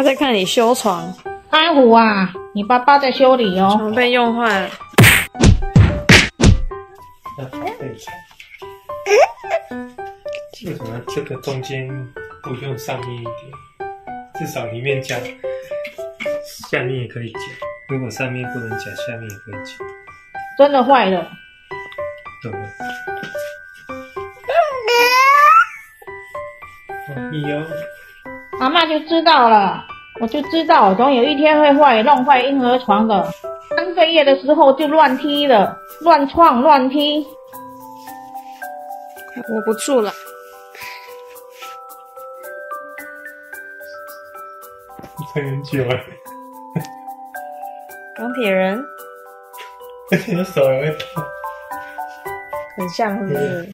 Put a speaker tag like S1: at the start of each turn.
S1: 他在看你修床。
S2: 阿虎啊，你爸爸在修理哦。
S1: 床被用坏了。
S3: 为什么这个中间不用上面一点？至少里面夹，下面也可以夹。如果上面不能夹，下面也可以夹。
S2: 真的坏了。
S3: 对。有。
S2: 阿嬷就知道了，我就知道，总有一天会坏，弄坏婴儿床的。刚飞跃的时候就乱踢了，乱撞乱踢。
S1: 我不住了。
S3: 撑很久了。
S1: 钢铁人。
S3: 而且手也会痛。
S1: 很像是不是？